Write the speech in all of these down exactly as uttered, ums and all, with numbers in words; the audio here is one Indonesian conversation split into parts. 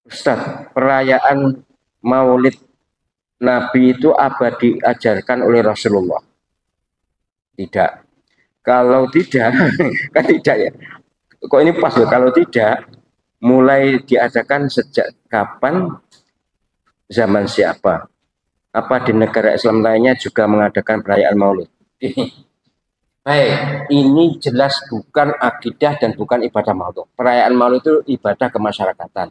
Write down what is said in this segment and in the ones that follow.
Ustaz, perayaan Maulid Nabi itu apa diajarkan oleh Rasulullah? Tidak. Kalau tidak, kan tidak ya. Kok ini pas ya? Kalau tidak, mulai diadakan sejak kapan, zaman siapa? Apa di negara Islam lainnya juga mengadakan perayaan Maulid? Baik, ini jelas bukan akidah dan bukan ibadah Maulid. Perayaan Maulid itu ibadah kemasyarakatan.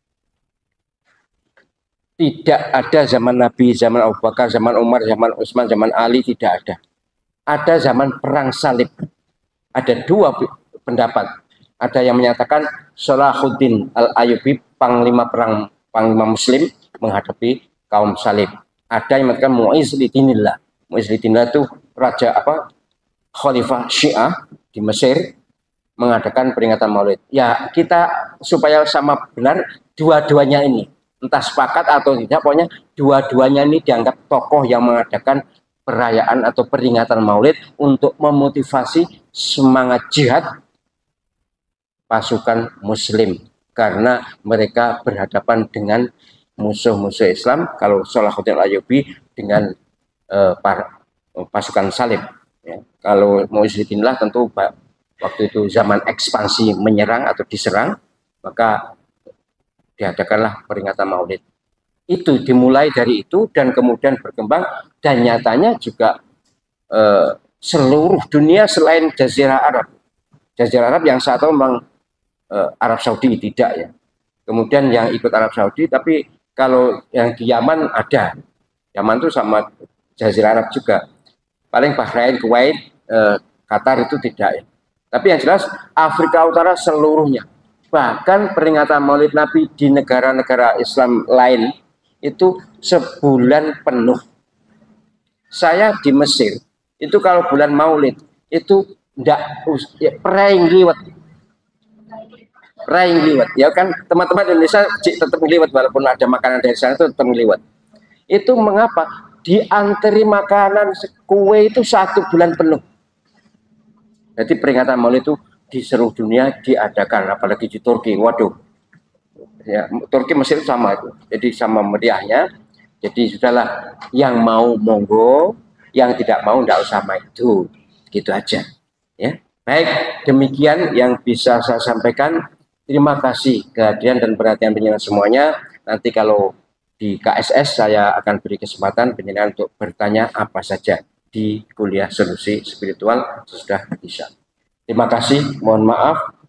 Tidak ada zaman Nabi, zaman Abu Bakar, zaman Umar, zaman Utsman, zaman Ali, tidak ada. Ada zaman perang salib. Ada dua pendapat. Ada yang menyatakan Salahuddin Al-Ayyubi, panglima perang, panglima Muslim menghadapi kaum salib. Ada yang mengatakan Mu'izz lidinillah. Mu'izz lidinillah itu raja apa? Khalifah Syiah di Mesir mengadakan peringatan Maulid. Ya, kita supaya sama benar dua-duanya ini, entah sepakat atau tidak, pokoknya dua-duanya ini dianggap tokoh yang mengadakan perayaan atau peringatan Maulid untuk memotivasi semangat jihad pasukan Muslim, karena mereka berhadapan dengan musuh-musuh Islam. Kalau Salahuddin Ayyubi dengan uh, par, uh, pasukan salib. Ya. Kalau Mu'izzuddinlah tentu waktu itu zaman ekspansi menyerang atau diserang, maka diadakanlah peringatan Maulid. Itu dimulai dari itu dan kemudian berkembang, dan nyatanya juga eh, seluruh dunia selain Jazirah Arab. Jazirah Arab yang satu memang eh, Arab Saudi tidak ya. Kemudian yang ikut Arab Saudi, tapi kalau yang di Yaman ada. Yaman itu sama Jazirah Arab juga. Paling Bahrain, Kuwait, eh, Qatar itu tidak ya. Tapi yang jelas Afrika Utara seluruhnya. Bahkan peringatan Maulid Nabi di negara-negara Islam lain itu sebulan penuh. Saya di Mesir, itu kalau bulan Maulid, itu enggak ya, perayaan liwat. Perayaan liwat. Ya kan teman-teman Indonesia tetap liwat walaupun ada makanan dari sana itu tetap liwat. Itu mengapa? Dianteri makanan kue itu satu bulan penuh. Jadi peringatan Maulid itu di seluruh dunia diadakan, apalagi di Turki. Waduh, ya, Turki Mesir sama itu. Jadi sama meriahnya. Jadi sudahlah, yang mau monggo, yang tidak mau tidak usah sama itu, gitu aja. Ya, baik, demikian yang bisa saya sampaikan. Terima kasih kehadiran dan perhatian penjenengan semuanya. Nanti kalau di K S S saya akan beri kesempatan penjenengan untuk bertanya apa saja di kuliah solusi spiritual sesudah bisa. Terima kasih, mohon maaf